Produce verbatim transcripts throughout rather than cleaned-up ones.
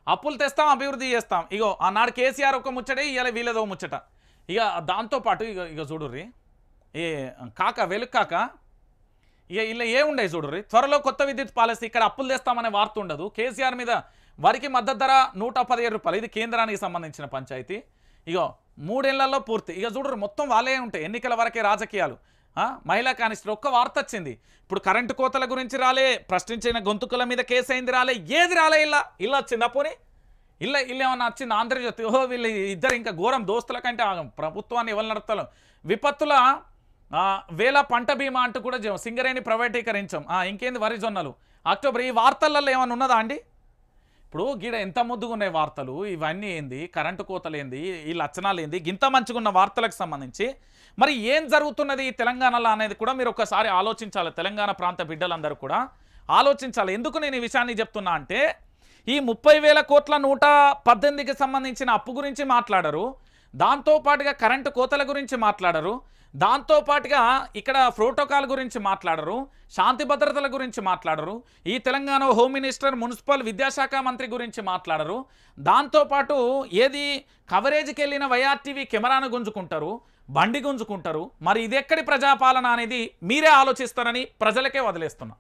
అప్పులు తెస్తాం అభివృద్ధి చేస్తాం. ఇగో ఆనాడు కేసీఆర్ ఒక ముచ్చటే ఇవాళ వీళ్ళదో ముచ్చట. ఇక దాంతోపాటు ఇక ఇక చూడుర్రి ఏ కాక వెలుగు కాక ఇక ఇలా ఏముండే చూడుర్రి త్వరలో కొత్త విద్యుత్ పాలసీ ఇక్కడ అప్పులు తెస్తామనే వార్త ఉండదు. కేసీఆర్ మీద వరికి మద్దతు ధర నూట పదిహేడు రూపాయలు ఇది కేంద్రానికి సంబంధించిన పంచాయతీ. ఇగో మూడేళ్లలో పూర్తి. ఇక చూడరు మొత్తం వాళ్ళే ఉంటాయి ఎన్నికల వరకే రాజకీయాలు. మహిళా కానిస్టర్ ఒక్క వార్త వచ్చింది. ఇప్పుడు కరెంటు కోతల గురించి రాలే, ప్రశ్నించిన గొంతుకుల మీద కేసు అయింది రాలే, ఏది రాలే. ఇలా ఇల్లు వచ్చిందా పోనీ ఇల్ల ఇల్లు ఏమన్నా వచ్చింది ఆంధ్రజ్యోతి ఓహో వీళ్ళు ఇద్దరు ఇంకా ఘోరం దోస్తుల కంటే ప్రభుత్వాన్ని ఎవరు నడుపుతారు. విపత్తుల వేల పంట బీమా అంటూ కూడా సింగరేణి ప్రైవేటీకరించాం. ఇంకేంది వరి జొన్నలు అక్టోబర్ ఈ వార్తలలో ఏమైనా ఉన్నదా అండి? ఇప్పుడు గీడ ఎంత ముద్దుగా ఉన్నాయి వార్తలు ఇవన్నీ ఏంది, కరెంటు కోతలు ఏంది, ఈ లక్షణాలు ఏంది, గింత మంచిగున్న వార్తలకు సంబంధించి మరి ఏం జరుగుతున్నది తెలంగాణలో అనేది కూడా మీరు ఒకసారి ఆలోచించాలి. తెలంగాణ ప్రాంత బిడ్డలందరూ కూడా ఆలోచించాలి. ఎందుకు నేను ఈ విషయాన్ని చెప్తున్నా అంటే ఈ ముప్పై వేల కోట్ల నూట పద్దెనిమిదికి సంబంధించిన అప్పు గురించి మాట్లాడరు, దాంతోపాటుగా కరెంటు కోతల గురించి మాట్లాడరు, దాంతోపాటుగా ఇక్కడ ప్రోటోకాల్ గురించి మాట్లాడరు, శాంతి భద్రతల గురించి మాట్లాడరు, ఈ తెలంగాణ హోమ్ మినిస్టర్ మున్సిపల్ విద్యాశాఖ మంత్రి గురించి మాట్లాడరు, దాంతోపాటు ఏది కవరేజ్కి వెళ్ళిన వైఆర్టీవీ కెమెరాను గుంజుకుంటారు, బండి గుంజుకుంటారు. మరి ఇది ఎక్కడి ప్రజాపాలన అనేది మీరే ఆలోచిస్తారని ప్రజలకే వదిలేస్తున్నా.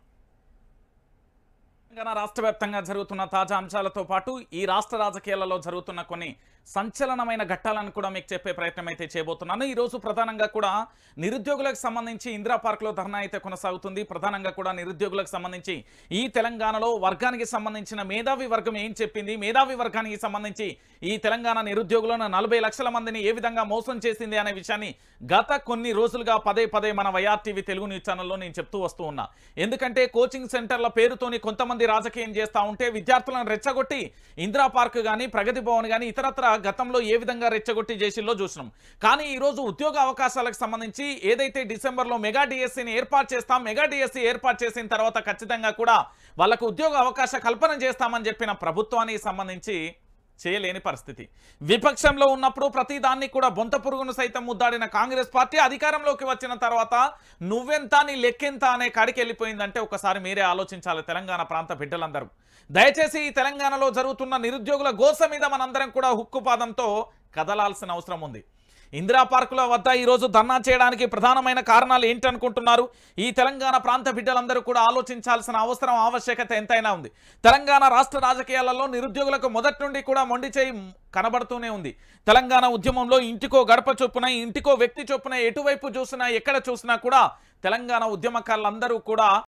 తెలంగాణ రాష్ట్ర వ్యాప్తంగా జరుగుతున్న తాజా అంశాలతో పాటు ఈ రాష్ట్ర రాజకీయాలలో జరుగుతున్న కొన్ని సంచలనమైన ఘట్టాలను కూడా మీకు చెప్పే ప్రయత్నం అయితే చేయబోతున్నాను. ఈరోజు ప్రధానంగా కూడా నిరుద్యోగులకు సంబంధించి ఇందిరా పార్క్లో ధర్నా అయితే కొనసాగుతుంది. ప్రధానంగా కూడా నిరుద్యోగులకు సంబంధించి ఈ తెలంగాణలో వర్గానికి సంబంధించిన మేధావి వర్గం ఏం చెప్పింది, మేధావి వర్గానికి సంబంధించి ఈ తెలంగాణ నిరుద్యోగులను నలభై లక్షల మందిని ఏ విధంగా మోసం చేసింది అనే విషయాన్ని గత కొన్ని రోజులుగా పదే పదే మన వైఆర్టీవీ తెలుగు న్యూస్ ఛానల్లో నేను చెప్తూ వస్తూ ఉన్నా. ఎందుకంటే కోచింగ్ సెంటర్ల పేరుతోని కొంతమంది రాజకీయం చేస్తూ ఉంటే విద్యార్థులను రెచ్చగొట్టి ఇందిరా పార్క్ కానీ ప్రగతి భవన్ కానీ ఇతరత్ర గతంలో ఏ విధంగా రెచ్చగొట్టి చేసిల్లో చూసినాం. కానీ ఈరోజు ఉద్యోగ అవకాశాలకు సంబంధించి ఏదైతే డిసెంబర్లో మెగా డిఎస్సీని ఏర్పాటు చేస్తాం, మెగా డిఎస్సీ ఏర్పాటు చేసిన తర్వాత ఖచ్చితంగా కూడా వాళ్ళకు ఉద్యోగ అవకాశ కల్పన చేస్తామని చెప్పిన ప్రభుత్వానికి సంబంధించి చేయలేని పరిస్థితి. విపక్షంలో ఉన్నప్పుడు ప్రతి దాన్ని కూడా బొంత పురుగును సైతం ముద్దాడిన కాంగ్రెస్ పార్టీ అధికారంలోకి వచ్చిన తర్వాత నువ్వెంత నీ లెక్కెంత అనే కాడికి వెళ్ళిపోయిందంటే ఒకసారి మీరే ఆలోచించాలి తెలంగాణ ప్రాంత బిడ్డలందరూ. దయచేసి ఈ తెలంగాణలో జరుగుతున్న నిరుద్యోగుల గోస మీద మనందరం కూడా హుక్కుపాదంతో కదలాల్సిన అవసరం ఉంది. ఇందిరా పార్కుల వద్ద ఈరోజు ధర్నా చేయడానికి ప్రధానమైన కారణాలు ఏంటనుకుంటున్నారు? ఈ తెలంగాణ ప్రాంత బిడ్డలందరూ కూడా ఆలోచించాల్సిన అవసరం ఆవశ్యకత ఎంతైనా ఉంది. తెలంగాణ రాష్ట్ర రాజకీయాలలో నిరుద్యోగులకు మొదటి నుండి కూడా మొండి చేయి కనబడుతూనే ఉంది. తెలంగాణ ఉద్యమంలో ఇంటికో గడప చొప్పున ఇంటికో వ్యక్తి చొప్పున ఎటువైపు చూసినా ఎక్కడ చూసినా కూడా తెలంగాణ ఉద్యమకారులందరూ కూడా